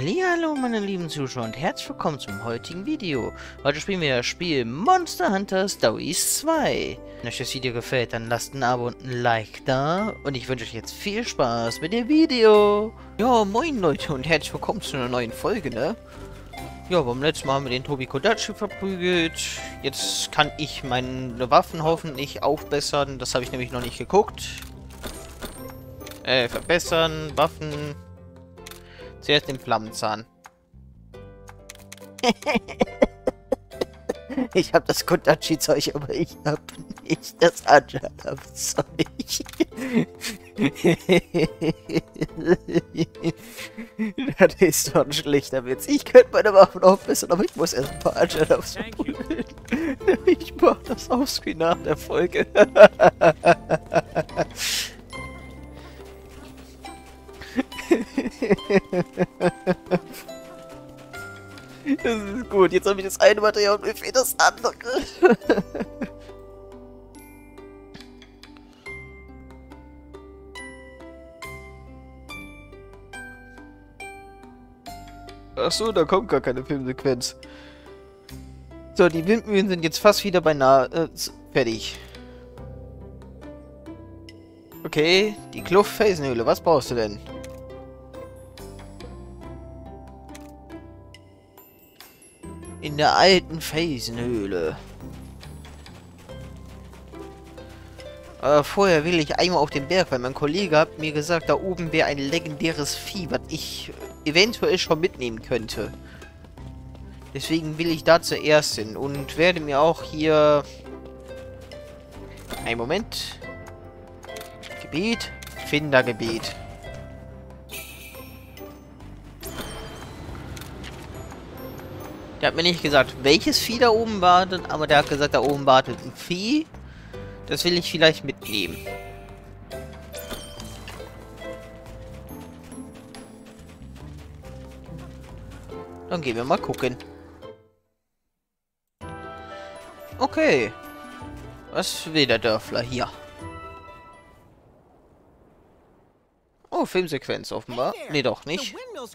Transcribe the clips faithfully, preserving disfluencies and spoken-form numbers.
Hallihallo meine lieben Zuschauer und herzlich willkommen zum heutigen Video. Heute spielen wir das Spiel Monster Hunter Stories zwei. Wenn euch das Video gefällt, dann lasst ein Abo und ein Like da. Und ich wünsche euch jetzt viel Spaß mit dem Video. Ja, moin Leute und herzlich willkommen zu einer neuen Folge, ne? Ja, beim letzten Mal haben wir den Tobi Kodachi verprügelt. Jetzt kann ich meine Waffen hoffentlich aufbessern. Das habe ich nämlich noch nicht geguckt. Äh, verbessern, Waffen... Zuerst den Flammenzahn. Ich habe das Kodachi-Zeug, aber ich habe nicht das Anjala-Zeug. Das ist doch ein schlechter Witz. Ich könnte meine Waffen aufbessern, aber ich muss erst ein paar Anjalas verprügeln. Ich mach das Offscreen nach der Folge. Das ist gut. Jetzt habe ich das eine Material und mir fehlt das andere. Ach so, da kommt gar keine Filmsequenz. So, die Windmühlen sind jetzt fast wieder beinahe äh, fertig. Okay, die Kluft-Felsenhöhle. Was brauchst du denn? In der alten Felsenhöhle. Aber vorher will ich einmal auf den Berg, weil mein Kollege hat mir gesagt, da oben wäre ein legendäres Vieh, was ich eventuell schon mitnehmen könnte. Deswegen will ich da zuerst hin und werde mir auch hier... Einen Moment. Gebiet. Findergebiet. Der hat mir nicht gesagt, welches Vieh da oben wartet, aber der hat gesagt, da oben wartet ein Vieh. Das will ich vielleicht mitnehmen. Dann gehen wir mal gucken. Okay. Was will der Dörfler hier? Oh, Filmsequenz offenbar. Nee, doch nicht.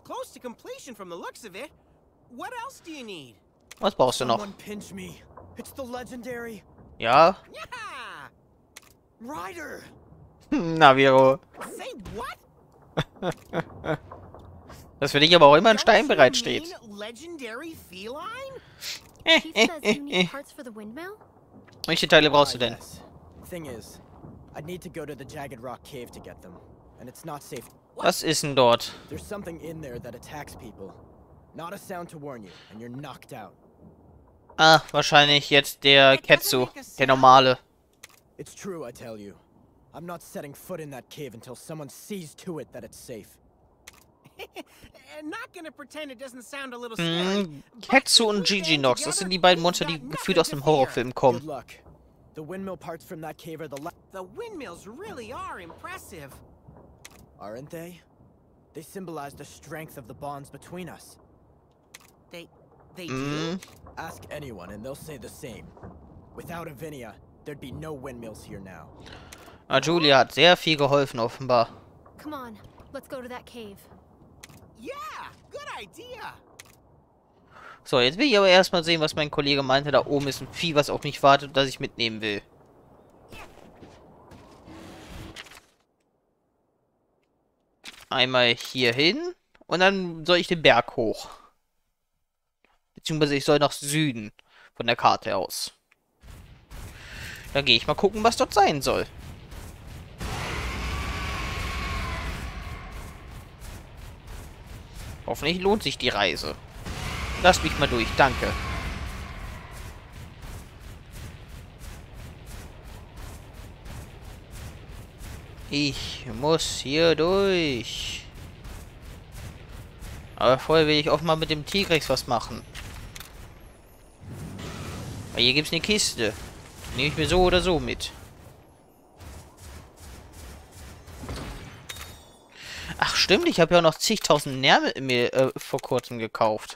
What else do you need? Was brauchst du noch? Someone pinch me. It's the legendary. Ja. Yeah. Ryder. Na, Viro. Say what? Dass für dich aber auch immer ein Stein bereitsteht. Legendary feline? Welche Teile brauchst du denn? Thing is, I'd need to go to the Jagged Rock Cave to get them, and it's not safe. Was ist denn dort? There's something in there that attacks people. Not a sound to warn you, and you're knocked out. Ah, wahrscheinlich jetzt der Ketsu, der normale. It's true, I tell you. I'm not setting foot in that cave until someone sees to it that it's safe. Not gonna pretend it doesn't sound a little scary. Mm, Ketsu und Gigi Nox, das sind die beiden Monster, die gefühlt aus einem Horrorfilm kommen. Good luck. The windmill parts from that cave are the The windmills really are impressive. Aren't they? They symbolize the strength of the bonds between us. They, they mm. do? Ask anyone and they'll say the same. Without Avinia, there'd be no windmills here now. Ah, Julia hat sehr viel geholfen, offenbar. Come on, let's go to that cave. Yeah, good idea. So, jetzt will ich aber erstmal sehen, was mein Kollege meinte. Da oben ist ein Vieh, was auf mich wartet, das ich mitnehmen will. Einmal hier hin und dann soll ich den Berg hoch. Beziehungsweise ich soll nach Süden von der Karte aus. Dann gehe ich mal gucken, was dort sein soll. Hoffentlich lohnt sich die Reise. Lass mich mal durch, danke. Ich muss hier durch. Aber vorher will ich auch mal mit dem Tigrex was machen. Weil hier gibt es eine Kiste. Die nehme ich mir so oder so mit. Ach stimmt, ich habe ja auch noch zigtausend Nerme mir äh, vor kurzem gekauft.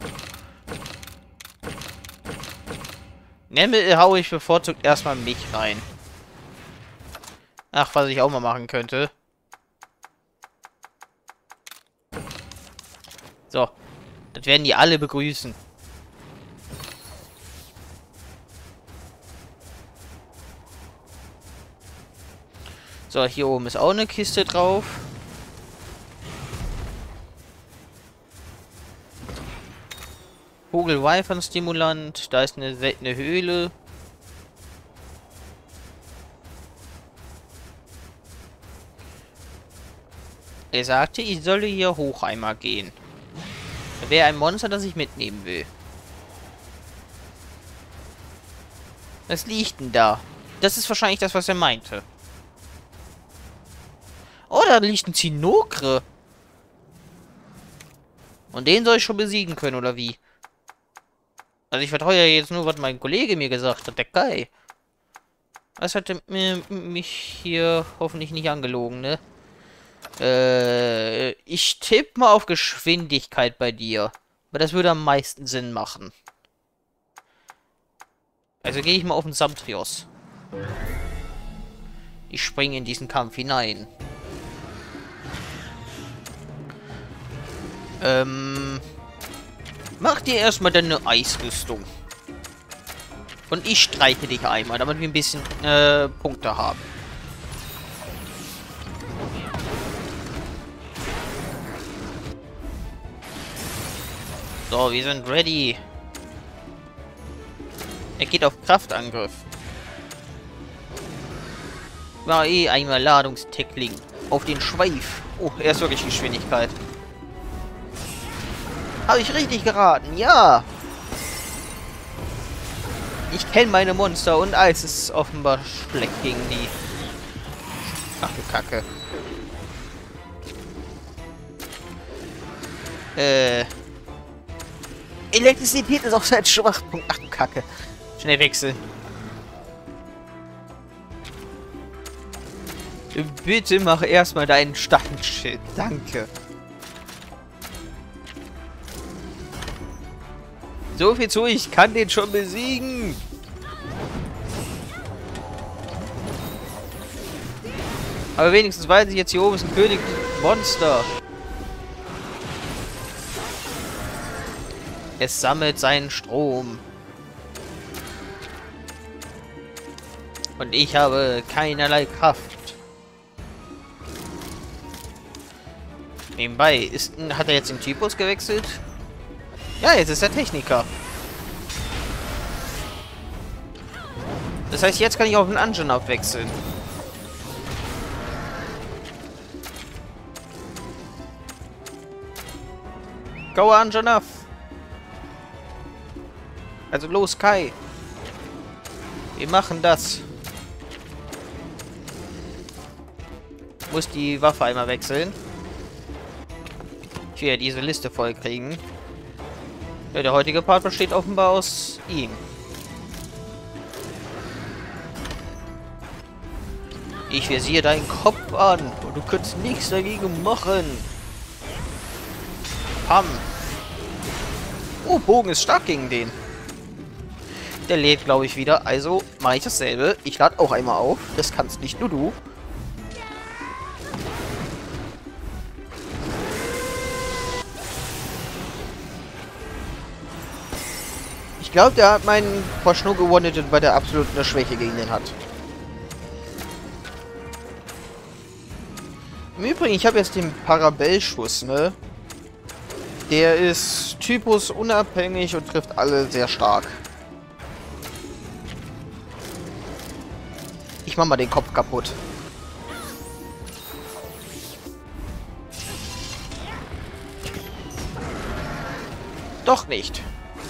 Nerme haue ich bevorzugt erstmal mich rein. Ach, was ich auch mal machen könnte. So. Das werden die alle begrüßen. So, hier oben ist auch eine Kiste drauf. Vogel-Weifern-Stimulant. Da ist eine seltene Höhle. Er sagte, ich solle hier hoch einmal gehen. Da wäre ein Monster, das ich mitnehmen will. Was liegt denn da? Das ist wahrscheinlich das, was er meinte. Oh, da liegt ein Zinokre. Und den soll ich schon besiegen können, oder wie? Also ich vertraue ja jetzt nur, was mein Kollege mir gesagt hat, der Kai. Was hat er mir, mich hier hoffentlich nicht angelogen, ne? Äh, ich tippe mal auf Geschwindigkeit bei dir. Aber das würde am meisten Sinn machen. Also gehe ich mal auf den Samtrios. Ich springe in diesen Kampf hinein. Ähm... Mach dir erstmal deine Eisrüstung. Und ich streiche dich einmal, damit wir ein bisschen äh, Punkte haben. So, wir sind ready. Er geht auf Kraftangriff. War eh einmal Ladungstackling. Auf den Schweif. Oh, er ist wirklich Geschwindigkeit. Habe ich richtig geraten? Ja! Ich kenne meine Monster und Eis ist offenbar schlecht gegen die. Ach du Kacke. Äh. Elektrizität ist auch sein Schwachpunkt. Ach du Kacke. Schnell wechseln. Bitte mach erstmal deinen Standschild. Danke. So viel zu, ich kann den schon besiegen. Aber wenigstens weiß ich jetzt, hier oben ist ein König Monster. Es sammelt seinen Strom. Und ich habe keinerlei Kraft. Nebenbei, ist, hat er jetzt den Typus gewechselt? Ja, jetzt ist er Techniker. Das heißt, jetzt kann ich auf den Anjanath wechseln. Go Anjanath! Also los, Kai! Wir machen das. Ich muss die Waffe einmal wechseln. Ich will ja diese Liste voll kriegen. Ja, der heutige Part besteht offenbar aus ihm. Ich visiere deinen Kopf an und du kannst nichts dagegen machen. Pam. Oh, Bogen ist stark gegen den. Der lädt, glaube ich, wieder. Also mache ich dasselbe. Ich lade auch einmal auf. Das kannst nicht nur du. Ich glaube, der hat meinen Poschno gewonnen, weil der absolut eine Schwäche gegen den hat. Im Übrigen, ich habe jetzt den Parabellschuss, ne? Der ist typusunabhängig und trifft alle sehr stark. Ich mach mal den Kopf kaputt. Doch nicht.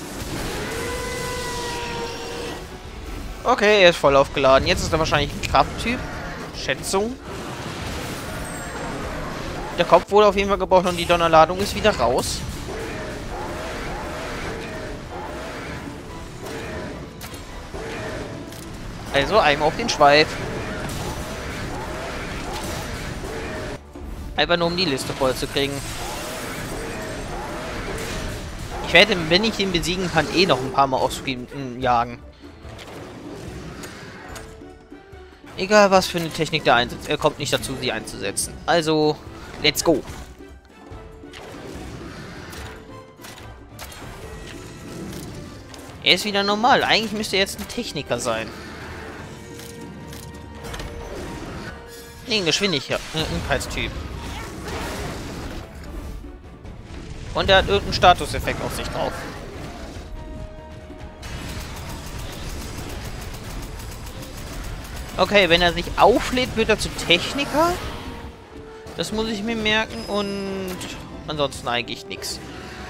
Okay, er ist voll aufgeladen. Jetzt ist er wahrscheinlich ein Krafttyp. Schätzung. Der Kopf wurde auf jeden Fall gebrochen und die Donnerladung ist wieder raus. Also einmal auf den Schweif. Einfach nur um die Liste voll zu kriegen. Ich werde, wenn ich ihn besiegen kann, eh noch ein paar Mal Offscreen jagen. Egal, was für eine Technik der einsetzt. Er kommt nicht dazu, sie einzusetzen. Also, let's go. Er ist wieder normal. Eigentlich müsste er jetzt ein Techniker sein. Nee, ein Geschwindigkeitstyp. Und er hat irgendeinen Statuseffekt auf sich drauf. Okay, wenn er sich auflädt, wird er zu Techniker. Das muss ich mir merken. Und ansonsten eigentlich nichts.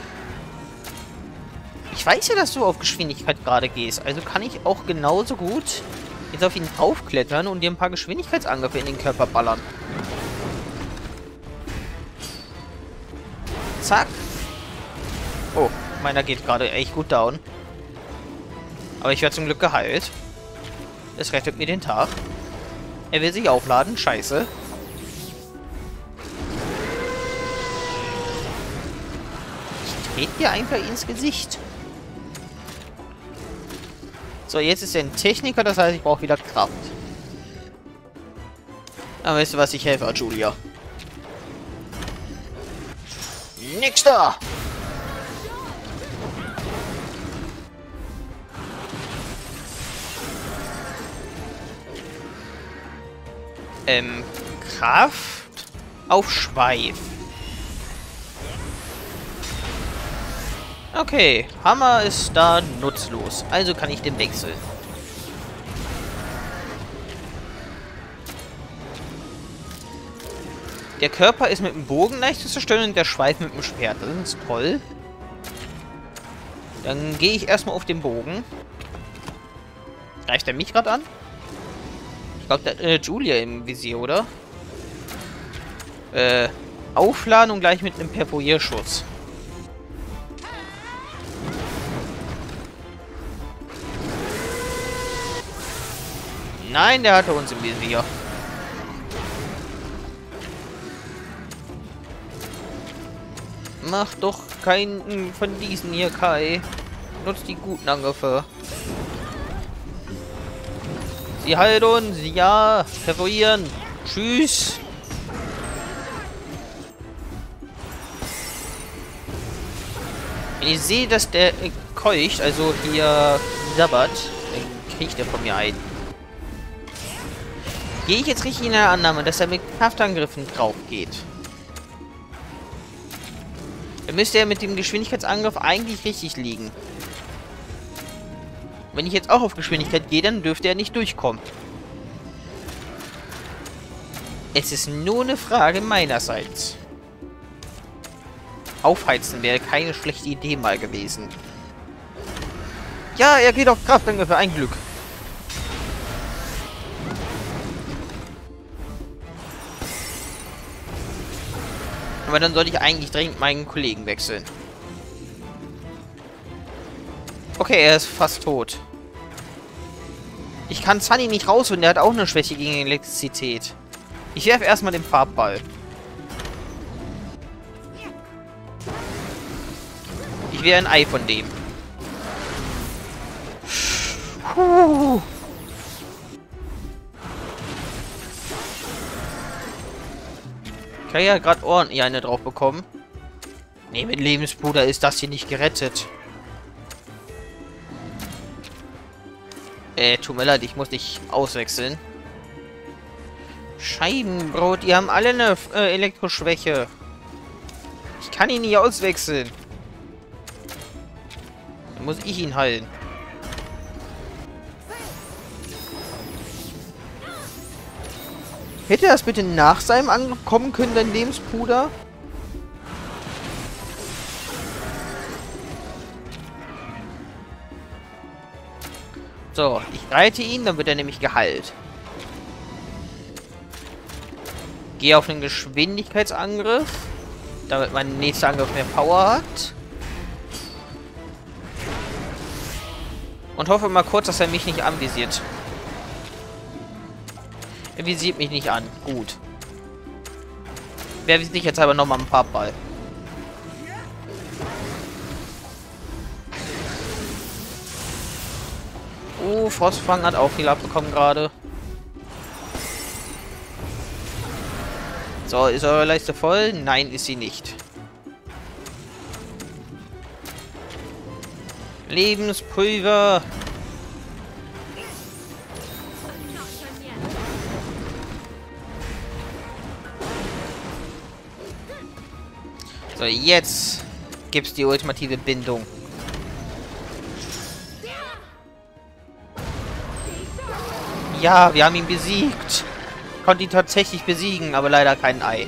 Ich weiß ja, dass du auf Geschwindigkeit gerade gehst. Also kann ich auch genauso gut jetzt auf ihn draufklettern und dir ein paar Geschwindigkeitsangriffe in den Körper ballern. Zack. Oh, meiner geht gerade echt gut down. Aber ich werde zum Glück geheilt. Es rettet mir den Tag. Er will sich aufladen. Scheiße. Ich trete dir einfach ins Gesicht. So, jetzt ist er ein Techniker, das heißt, ich brauche wieder Kraft. Aber weißt du was, ich helfe, Julia. Nix da! Ähm, Kraft auf Schweif. Okay, Hammer ist da nutzlos. Also kann ich den wechseln. Der Körper ist mit dem Bogen leicht zu zerstören und der Schweif mit dem Schwert. Das ist toll. Dann gehe ich erstmal auf den Bogen. Greift er mich gerade an? Ich glaube, der hat äh, Julia im Visier, oder? Äh, aufladen und gleich mit einem Perforierschuss. Nein, der hatte uns im Visier. Mach doch keinen von diesen hier, Kai. Nutzt die guten Angriffe. Sie heilt uns. Ja. Perforieren. Tschüss. Wenn ich sehe, dass der äh, keucht, also hier sabbert, dann kriegt er von mir ein. Gehe ich jetzt richtig in der Annahme, dass er mit Kraftangriffen drauf geht? Dann müsste er mit dem Geschwindigkeitsangriff eigentlich richtig liegen. Wenn ich jetzt auch auf Geschwindigkeit gehe, dann dürfte er nicht durchkommen. Es ist nur eine Frage meinerseits. Aufheizen wäre keine schlechte Idee mal gewesen. Ja, er geht auf Kraftangriffe, ein Glück. Aber dann sollte ich eigentlich dringend meinen Kollegen wechseln. Okay, er ist fast tot. Ich kann Sunny nicht rausholen, der hat auch eine Schwäche gegen Elektrizität. Ich werfe erstmal den Farbball. Ich wäre ein Ei von dem. Puh. Ich habe ja gerade ordentlich eine drauf bekommen. Ne, mit Lebenspuder ist das hier nicht gerettet. Äh, tut mir leid, ich muss dich auswechseln. Scheibenbrot, die haben alle eine äh, Elektroschwäche. Ich kann ihn nicht auswechseln. Dann muss ich ihn heilen. Hätte er das bitte nach seinem Angriff kommen können, dein Lebenspuder? So, ich reite ihn, dann wird er nämlich geheilt. Gehe auf den Geschwindigkeitsangriff, damit mein nächster Angriff mehr Power hat. Und hoffe mal kurz, dass er mich nicht anvisiert. Er visiert mich nicht an. Gut. Wer visiert jetzt aber nochmal einen Farbball? Oh, Frostfang hat auch viel abbekommen gerade. So, ist eure Leiste voll? Nein, ist sie nicht. Lebenspulver. So, jetzt gibt's die ultimative Bindung. Ja, wir haben ihn besiegt. Konnte ihn tatsächlich besiegen, aber leider kein Ei.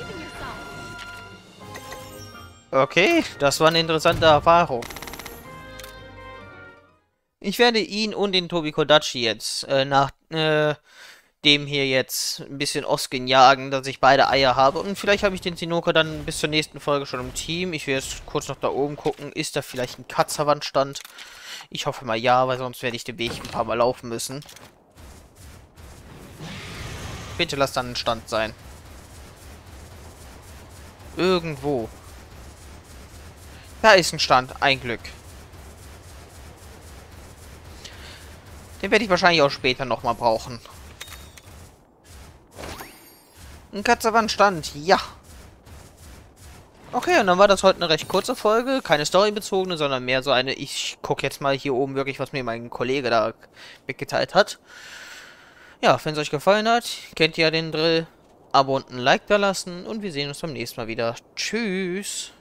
Okay, das war eine interessante Erfahrung. Ich werde ihn und den Tobi-Kadachi jetzt äh, nach äh, dem hier jetzt ein bisschen Oskin jagen, dass ich beide Eier habe. Und vielleicht habe ich den Sinoka dann bis zur nächsten Folge schon im Team. Ich will jetzt kurz noch da oben gucken. Ist da vielleicht ein Katzerwandstand? Ich hoffe mal ja, weil sonst werde ich den Weg ein paar Mal laufen müssen. Bitte lass dann ein Stand sein. Irgendwo. Da ist ein Stand. Ein Glück. Den werde ich wahrscheinlich auch später nochmal brauchen. Ein Katzerwandstand. Ja. Okay, und dann war das heute eine recht kurze Folge. Keine storybezogene, sondern mehr so eine, ich gucke jetzt mal hier oben wirklich, was mir mein Kollege da mitgeteilt hat. Ja, wenn es euch gefallen hat, kennt ihr ja den Drill. Abo und ein Like da lassen und wir sehen uns beim nächsten Mal wieder. Tschüss.